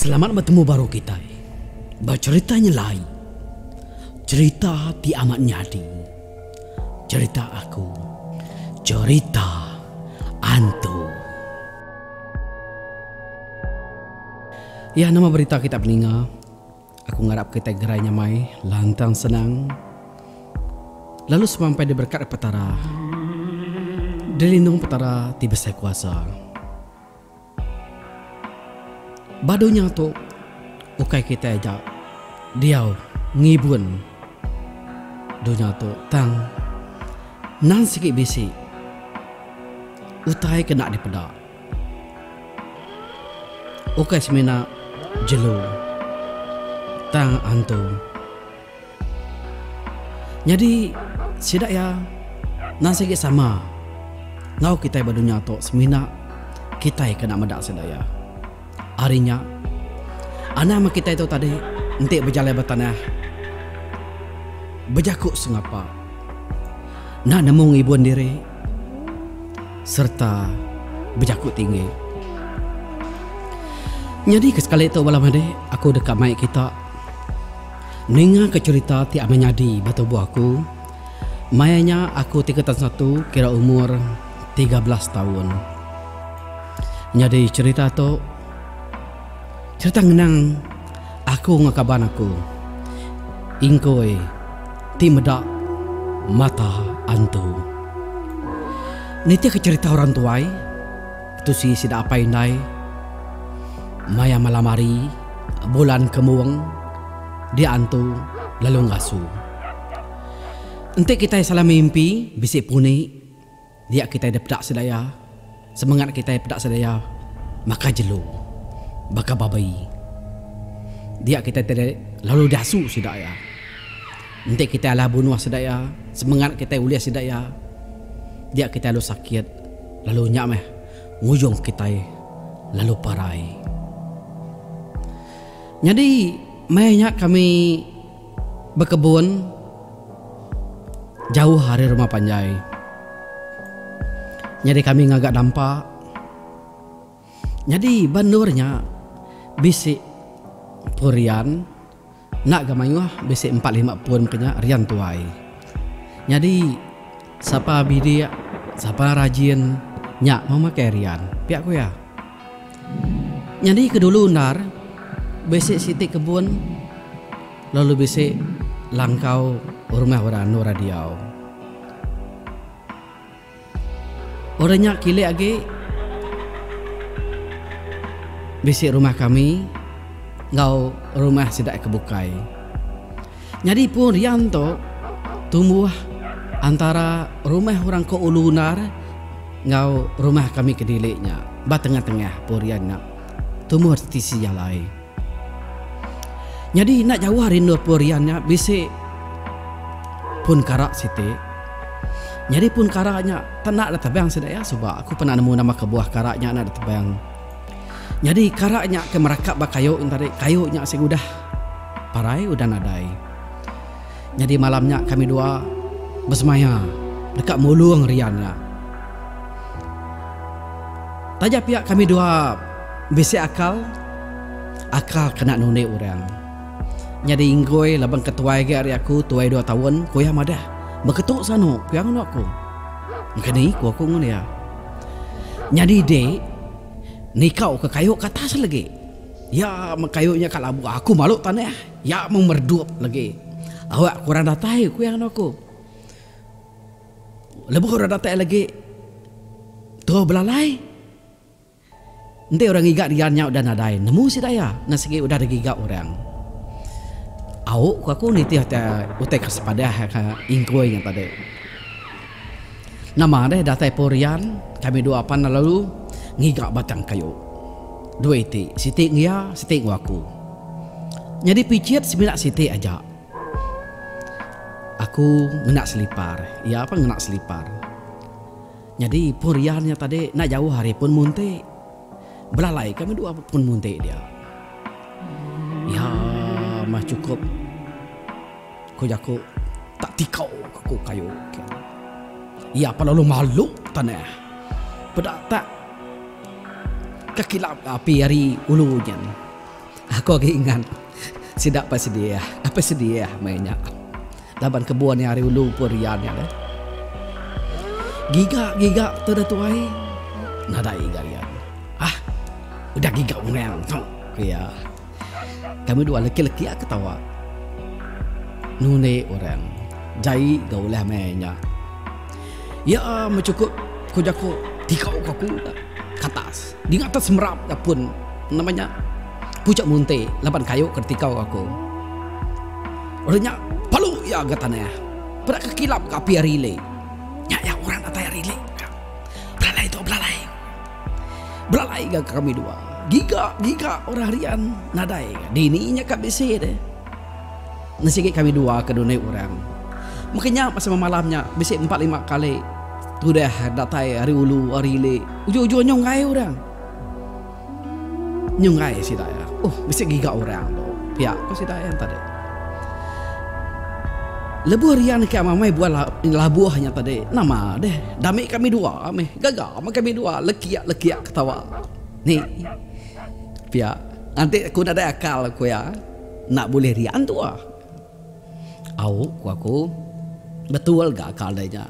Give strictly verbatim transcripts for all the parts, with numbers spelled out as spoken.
Selamat bertemu baru kita. Berceritanya lain. Cerita ti amat nyadi. Cerita aku. Cerita Antu. Ya, nama berita kita peninga. Aku ngarap kita gerainya mai lantang senang. Lalu sampai di berkat petara. Dilindung petara ti besai kuasa. Badunya tu ukai kita aja diau ngibun dunia tu tang nan sikit bisi utai kena di pedak ukai semena jelu tang antu jadi sidak ya nan sikit sama ngau kita badunya tu semena kita kena medak sidak ya. Harinya anak mak kita itu tadi entik berjalan bertanah berjakuk sengapa nak nemu ibuan diri serta berjakuk tinggi. Jadi kesekali itu malam hari aku dekat mai kita ninga ke cerita tiap menyadi batu buahku mayanya aku tingkatan satu kira umur tiga belas tahun. Jadi cerita tu cerita ngenang aku ngakaban aku ingkoi ti medak mata antu. Niti ke cerita orang tuai itu si sidak apa indai maya malamari bulan kemuang dia antu lalu ngasu. Ente kita salah mimpi bisik puni dia kita dapat sedaya semangat kita dapat sedaya maka jelu baka babai dia kita tidak lalu dasu sedaya nanti kita lah bunuh sedaya semangat kita ulia sedaya dia kita lalu sakit lalu nyameh ngujung kita lalu parai. Jadi mainnya kami berkebun jauh hari rumah Panjai. Jadi kami ngagak dampak. Jadi bandurnya bisik purian nak gamayuah bisik empat lima pun kenya rian tuai. Jadi siapa bidi siapa rajin nyak mau makai rian pihak ku ya. Jadi kedulu nar bisik siti kebun lalu bisik langkau rumah orang nur radiau. Orangnya kile age bisik rumah kami ngau rumah sidak kebukai. Jadi pun rian tu tumbuh antara rumah orang ke ulunar ngau rumah kami ke diliknya ba tengah-tengah purian nak tumbuh di sisi jalai. Jadi nak jauh hari nur puriannya bisik pun karak siti. Jadi pun karaknya tak ada tebang sedaya sebab aku pernah nemu nama kebuah karaknya nak ada tebang. Jadi karaknya ke merakap ba kayu tadi kayunya sing udah parai udah nadai. Jadi malamnya kami dua bersemaya dekat mulung riannya. Taja pihak kami dua bisik akal akal kena nune orang. Jadi ingkoi labang ketua ge hari aku tuai dua tahun koya madah beketuk sano koya ngono aku. Kini ku aku ngono ya. Jadi dek ni kau ke kayu ke atas lagi. Ya kayunya kalau aku malu tanah. Ya memerdup lagi. Awak kurang datai ku yang aku. Lebih kurang datai lagi. Tuh belalai. Nanti orang gigak diannya udah nadai. Nemu si daya. Nasi udah ada gigak orang. Awak ku aku niti hati utai kesepada ingkoi yang tadi. Nama deh datai porian. Kami dua apa lalu ngigak batang kayu. Dua iti, siti ngia, siti ngaku. Jadi picit sembilan siti aja. Aku ngenak selipar. Ya apa ngenak selipar. Jadi puriannya tadi nak jauh hari pun munte. Belalai kami dua pun munte dia. Ya mah cukup. Ko jaku tak tikau aku kayu. Ya apa lalu malu tanah. Pedak tak kekilap api hari ulunya. Aku lagi ingat. Sidak apa sedia? Apa sedia mainnya? Laban kebun yang hari ulu purian ya deh. Giga giga tu dah tuai. Nadai galian. Ah, udah giga orang. Ya. Kami dua laki-laki aku ketawa. Nune orang. Jai gaulah mainnya. Ya, mencukup kujaku tikau kaku ke atas. Di atas merap pun namanya pucak munte lapan kayu ketikau aku. Orangnya palu ya gatanya. Pada kekilap ke api rile. Ya ya orang atas rile. Belalai tu belalai. Belalai gak kami dua. Giga giga orang harian nadai. Dininya kami sih deh. Nasi kami dua ke dunia orang. Makanya masa malamnya bisa empat lima kali. Sudah datai hari ulu hari le. Ujung-ujung nyongai orang. Nyongai sih dah ya. Oh, bisa giga orang tu. Pihak kau sih dah yang tadi. Lebu harian ke mamai buat labuahnya tadi. Nama deh. Damai kami dua, meh. Gagal kami dua. Lekiak-lekiak ketawa. Nih. Pihak. Nanti aku dah ada akal aku ya. Nak boleh rian tu ah. Aku, aku betul gak akalnya.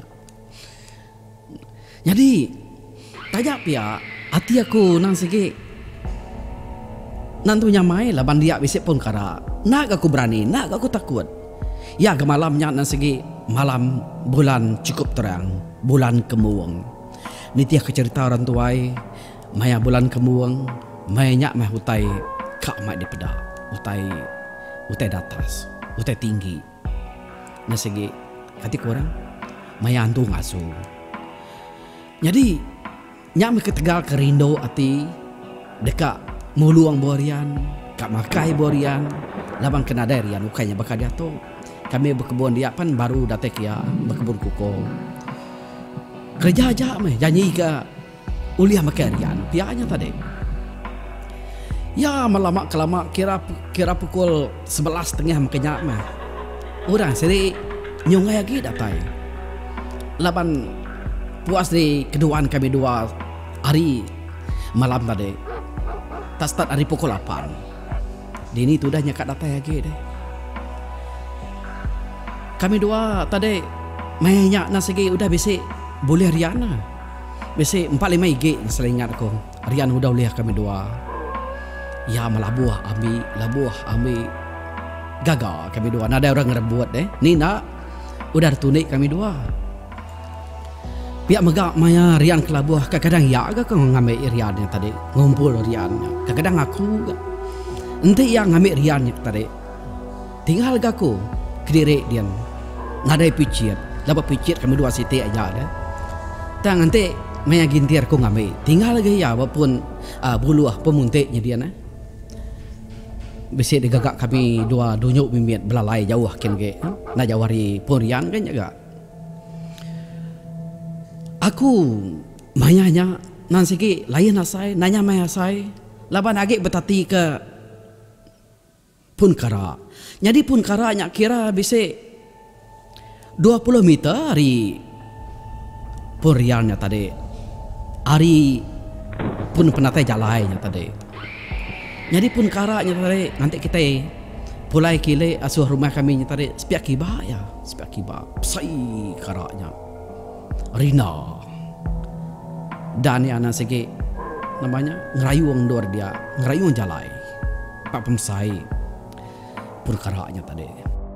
Jadi tanya pihak hati aku nang segi nantunya mai lah bandia bisik pun kara. Nak aku berani, nak aku takut. Ya ke malamnya nang segi malam bulan cukup terang, bulan kemuang. Nitia kecerita orang tuai, maya bulan kemuang, maya mah utai kak mai di pedak, utai utai datas, utai tinggi. Nang segi hati kurang, maya antu ngasuh. Jadi nyam ke Tegal ke Rindo ati dekat muluang borian, kak makai borian, laban kena darian ukanya bakal dia tu. Kami berkebun dia pan baru datek ya berkebun kuko. Kerja aja meh janji ke uliah makarian pianya tadi. Ya malama kelama kira kira pukul sebelas tengah makanya mah. Orang seri nyongai lagi datai. Laban puas di keduaan kami dua hari malam tadi. Tak start hari pukul lapan. Dini tu dah nyakat data lagi deh. Kami dua tadi mainnya nasigi udah besi boleh Riana. Besi empat lima I G selingat aku. Rian udah boleh kami dua. Ya malabuah ambil labuah ambil gagal kami dua. Nada orang ngerebuat deh. Ni nak udah tunik kami dua. Pihak megak maya Rian kelabuh kadang-kadang ya agak kau ngambil Riannya tadi ngumpul Riannya kadang-kadang aku ente yang ngambil Riannya tadi tinggal aku kediri dia ngadai picit laba picit kami dua siti aja ada tang ente maya gintir aku ngambil tinggal lagi ya walaupun uh, buluah pemuntiknya dia na besi digagak kami dua dunyuk mimit belalai jauh kan ke na jawari pun Rian kan jaga. Aku mayanya nan sigi lain asai nanya maya asai laban agak betati ke pun kara. Jadi pun karanya kira bisa dua puluh meter hari pun Riannya tadi. Hari pun penatai jalainya tadi. Jadi pun karanya tadi nanti kita pulai kile asuh rumah kami tadi sepiak kiba ya, sepiak kiba. Sai karanya. Rina dan yang anak segi namanya ngerayung dor dia ngerayung jalai pak pemsai perkaranya tadi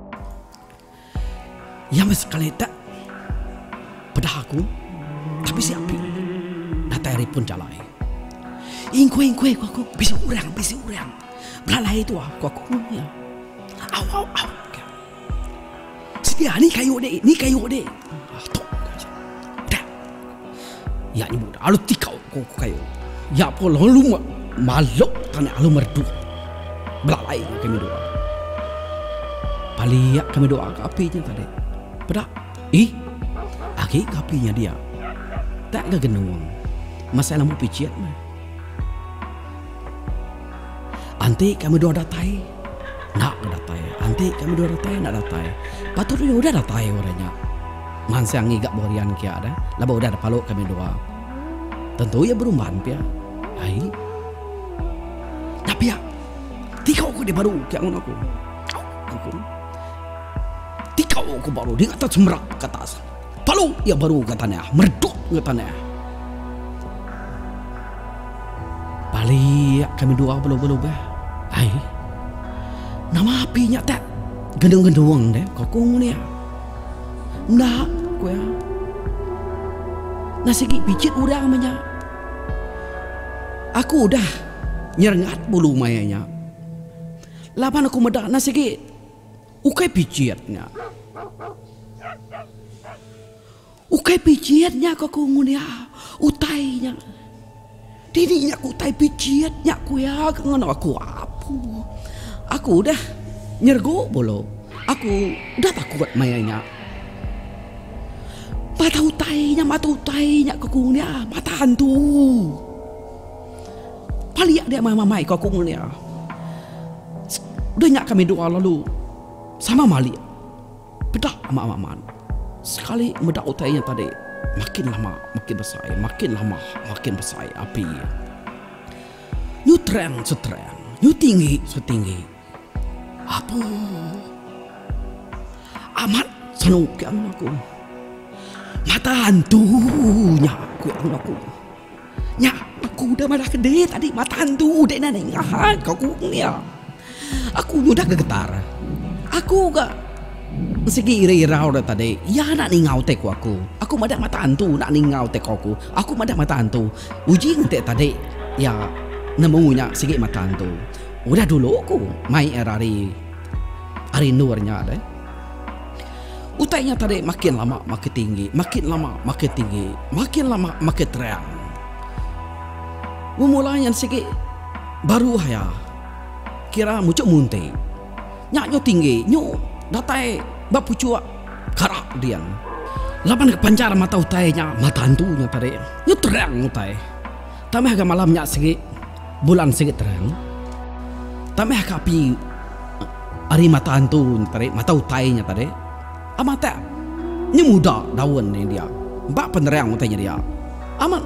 ya mas sekali tak pada aku tapi siapa datari pun jalai ingkue ingkue aku bisa urang bisa urang belalai itu aku aku ya aw aw aw sedia ni kayu deh ni kayu deh ya ni muda alu tikau kau kayu ya pun lalu malok tanah alu merdu belalai kami doa paling kami doa ke apinya tadi pada ih aki ke apinya dia tak ke genung masalah mau picit mah anti kami doa datai nak datai anti kami doa datai nak datai patut dia udah datai orangnya mansang ngigak borian kia ada laba udah ada paluk kami doa tentu ya berumahan pia ai tapi ya tiko dia baru kayak ngono aku. Aku. Tikau aku baru dia kata semerak ke atas. Palu ya baru katanya, mereduk katanya. Balik kami dua belum-belum bah. Hai. Nama apinya tak gendong-gendong deh kokong ni. Ndak aku ya. Nasi gigi picit udah amanya. Aku udah nyerengat bulu mayanya. Lapan aku medak nasi gigi ukai picitnya. Ukai picitnya kokong ni. Utainya. Dirinya aku utai picitnya aku ya. Kenapa aku apa? Aku udah nyergo bolo. Aku udah takut mayanya. Mata utainya, mata utainya kokongnya, mata hantu. Paliak dia mamai kokongnya. Udah nyak kami doa lalu sama mali. Bedak amak-amakan. Sekali medak utainya tadi, makin lama makin besar, makin lama makin besar api. Nyu terang seterang, nyu tinggi setinggi. Apa? Amat senuk yang aku. Mata hantunya aku yang aku. Nya aku udah marah gede tadi mata hantu dek nenek ngahat kau ni ya. Aku udah gegetar. Aku gak segi ira-ira udah tadi. Ya nak ningau tek aku. Aku madak mata hantu nak ningau tek aku. Aku madak mata hantu. Uji ngetek tadi ya nemunya segi mata hantu. Udah dulu aku main hari hari nurnya deh. Utainya tadi makin lama makin tinggi, makin lama makin tinggi, makin lama makin terang. Memulainya sikit baru ya. Kira muncul munte. Nyak nyo tinggi, nyo datai bapu cuak karak dian. Lapan kepancar mata utainya, mata hantunya tadi. Nyo terang utai. Tameh agak malamnya sikit bulan sikit terang. Tameh kapi hari mata hantu tadi, mata utainya tadi. Amat tak, ni muda daun ni dia. Bak penerang utainya dia. Amat,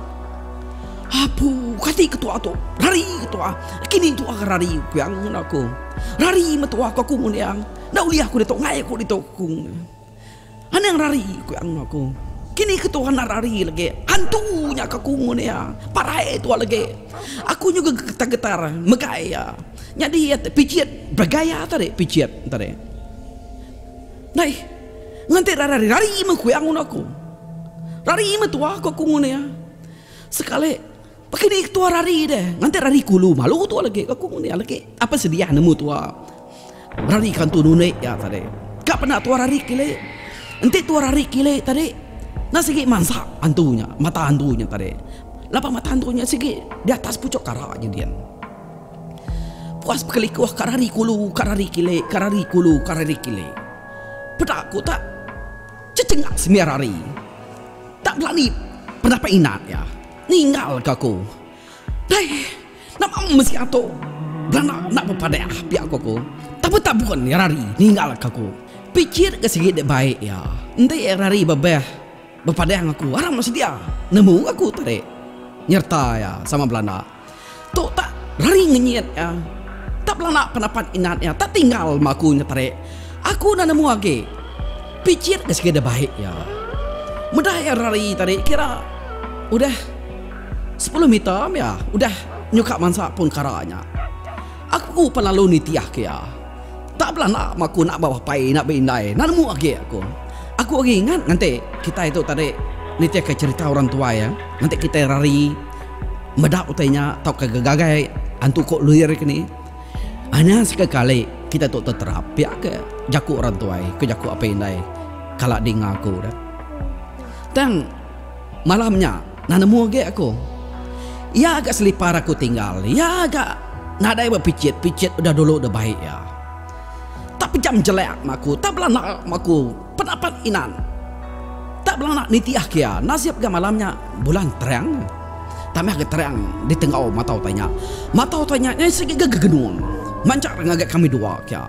apu kati ketua tu, rari ketua. Kini tu akan rari yang aku. Rari metua aku kung yang. Dah uliah aku ditok ngai aku ditok kung. Ane yang rari yang aku. Kini ketua nak rari lagi. Hantunya aku kung ni ya. Parai tu lagi. Aku juga getar-getar, megaya. Jadi picit bergaya tadi, picit tadi. Nai. Nganti rari rari me kuyang aku. Rari me tua aku kungun ya. Sekali pakai ni tua rari deh. Nganti rari kulu malu tua lagi aku kungun ya lagi. Apa sedia nemu tua. Rari kan tu nune ya tadi. Kak pernah tua rari kile. Nanti tua rari kile tadi. Nasi gigi mansa hantunya, mata hantunya tadi. Lapa mata hantunya sigi di atas pucuk karaknya dia. Puas sekali kuah karari kulu, karari kile, karari kulu, karari kile. Pedak aku tak cecengak semiar hari. Tak berani pernah ingat ya. Ninggal ke aku. Dai, nama mesti atau berana nak berpada pihak aku. Tapi tak bukan ya hari ninggal ke aku. Pikir ke segi baik ya. Nanti ya hari babeh berpada yang aku. Orang masih dia nemu aku tadi. Nyerta ya sama Belanda. Tu tak hari ngenyet ya. Tak Belanda pendapat ingat ya. Tak tinggal makunya tadi. Aku nak nemu lagi. Pikir ke segi baik ya. Mudah ya hari tadi kira udah sepuluh meter ya. Udah nyukak mansa pun karanya. Aku pelalu nitiah ya. Tak pernah nak maku nak bawa pai nak beindai. Nak nemu lagi aku. Aku lagi ingat nanti kita itu tadi nitiah ke cerita orang tua ya. Nanti kita hari medak utainya tau ke gagai antu kok luir kini. Hanya sekali kita tu terterap ya ke jaku orang tua ke jaku apa indai kalau dia ngaku dah. Dan malamnya nanamu lagi aku. Ya agak selipar aku tinggal. Ya agak nadai berpicit picit udah dulu udah baik ya. Tapi jam jelek maku tak belana maku pendapat inan. Tak belana nitiah kia nasib ke malamnya bulan terang. Tapi agak terang di tengah mata utanya. Mata utanya yang segi gegenung. Mancar ngagak kami dua kia.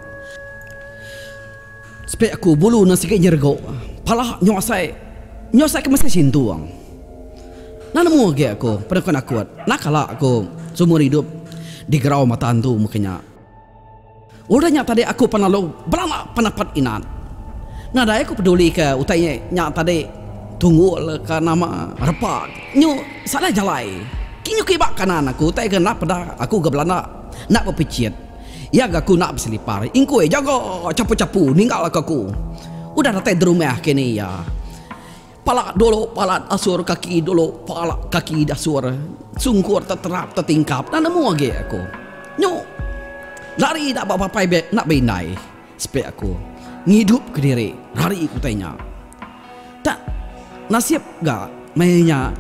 Supaya aku bulu nasi ke nyergo. Palah nyosai. Nyosai ke mesti sintuang. Nanamu lagi aku. Pada kena kuat. Nak kalah aku seumur hidup di gerau mata hantu makanya. Udahnya tadi aku pernah lo berana penapat inan. Nada aku peduli ke utainya nya tadi tunggu le ke nama repak. Nyu salah jalai. Kinyu kibak kanan aku utai ke nak pada aku ke belana nak berpicit. Ya aku nak berselipar. Ingku eh jaga capu-capu ninggal aku. Udah datang di rumah kini ya. Pala dulu pala asur kaki dulu pala kaki dasur sungkur terterap tertingkap dan nemu lagi aku. Nyu lari nak bawa papai nak bindai supaya aku ngidup ke diri lari aku tanya tak nasib gak mainnya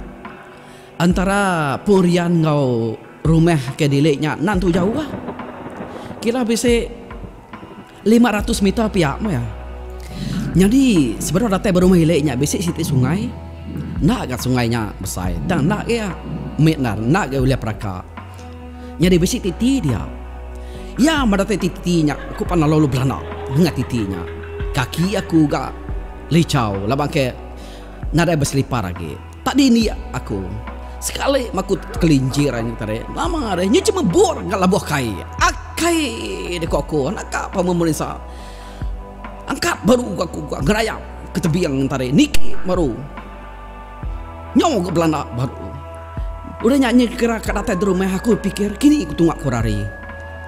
antara purian ngau rumah ke dileknya nantu jauh lah kira bisa lima ratus meter pihak ya jadi sebenarnya datang berumah dileknya bisa siti sungai nak kat sungainya besar dan nak ya metnar nak ya ulia peraka jadi bisa titi dia. Ya, mendata titinya, aku pernah lalu belana dengan titinya. Kaki aku gak licau, labang ke nada berselipar lagi. Tak ini aku. Sekali makut kelinjir ini tadi. Lama ada, nyu cuma bor gak labuh kai. Akai deko aku, nak apa memerintah. Angkat baru aku gerayap ke tebiang tadi. Niki baru. Nyong ke belana baru. Udah nyanyi kira kata di rumah aku pikir kini aku tunggu aku lari.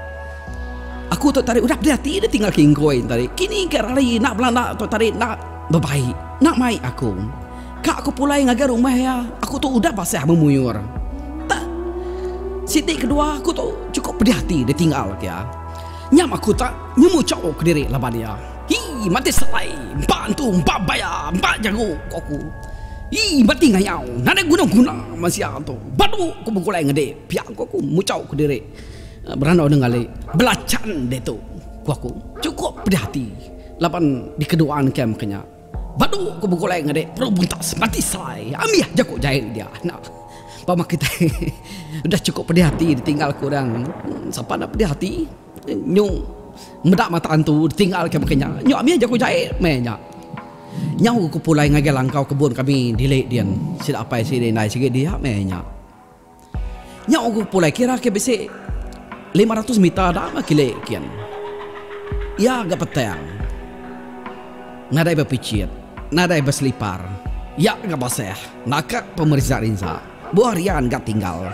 Aku tu tarik udah berhati dia tinggal kingkoin tadi. Kini kira lagi nak belanda tu tarik nak berbaik, nak mai aku. Kak aku pulai ngajar rumah ya. Aku tu udah pasah memuyur. Tak. Siti kedua aku tu cukup berhati dia tinggal ya. Nyam aku tak nyemu cok ke diri laban dia. Hi mati selai, bantu, mbak bayar, mbak jago aku. Hi mati ngayau, nada guna-guna masih tu. Baru aku bukulai ngede, pihak aku aku mucau ke diri. Beranda dengan le belacan dia tu aku cukup berhati lapan di keduaan kem kenya badu aku bukulai ngade perlu buntas mati selai amih jago jahil dia nah pama kita udah cukup berhati ditinggal kurang siapa nak berhati nyung medak mata antu ditinggal kem kenya nyu amih jago jahil menya nyau aku pulai ngage langkau kebun kami dilek dian sida apa si nai sikit dia menya nyau aku pulai kira ke besi lima ratus meter dah mah kile kian. Ya agak petang. Nadai berpicit, nadai berselipar. Ya agak basah. Nakak pemeriksa rinsa. Buah rian gak tinggal.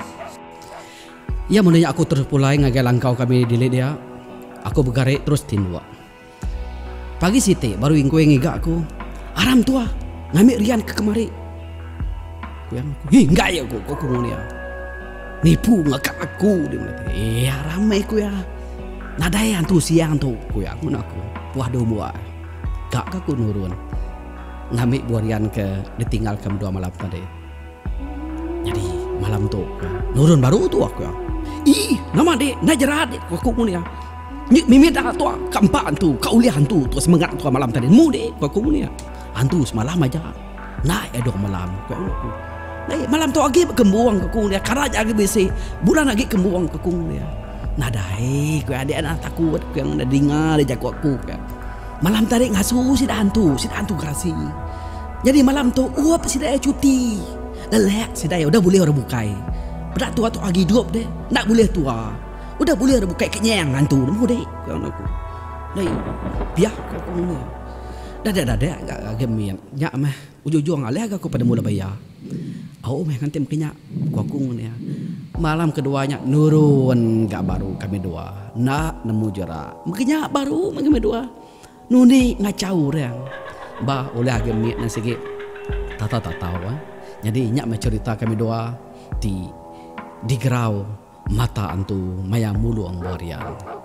Ya mulanya aku terus pulai ngagai langkau kami di dia. Aku bergarik terus tindua. Pagi siti baru ingku yang ngigak aku. Aram tua ngambil rian ke kemari. Aku yang aku. Hi enggak ya aku kok kumunia. Nipu ngakak aku dia bilang, iya ramai ku ya. Nadai antu siang tu ku ya mun aku. Buah do buah. Gak aku nurun. Ngambil buarian ke ditinggal ke dua malam tadi. Jadi malam tu nurun baru tu aku ya. Ih, nama dek, na jerat aku mun ya. Mimi dah tu keempat antu, kau lihat antu tu semangat tu malam tadi. Mu dek aku mun ya. Antu semalam aja. Nah, edo malam ku aku. Nah, malam tu lagi kembuang ke kung dia karena lagi besi bulan lagi kembuang ke kung dia nadai ku adik anak takut yang ada dengar dia jago aku kan malam tadi ngasuh si hantu si hantu kerasi jadi malam tu uap si dah cuti lelek si dah udah boleh orang bukai berat tua tu lagi hidup deh nak boleh tua udah boleh orang bukai kenyang hantu nemu deh kan aku deh biar aku ni dah dah dah dah agak gemin nyak mah ujung-ujung alih aku pada mula bayar. Oh, meh nanti mungkinnya kokung ya. Malam keduanya nurun gak baru kami dua. Nak nemu jerak. Mungkinnya baru kami dua. Nuni ngacau yang. Bah oleh agemit nasi ke. Tata tak tahu. Eh? Jadi nyak mencerita kami dua di di gerau mata antu maya mulu ang borian.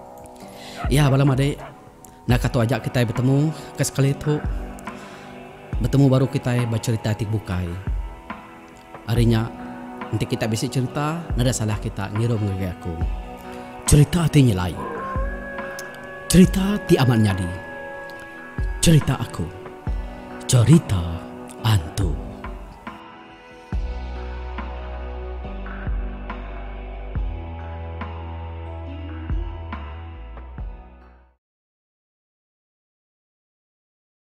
Ya balam adek. Nak kata ajak kita bertemu ke sekali itu. Bertemu baru kita bercerita tik bukai. Harinya nanti kita bisa cerita nada salah kita ngirum ke aku cerita ti nyelai cerita ti aman nyadi cerita aku cerita antu.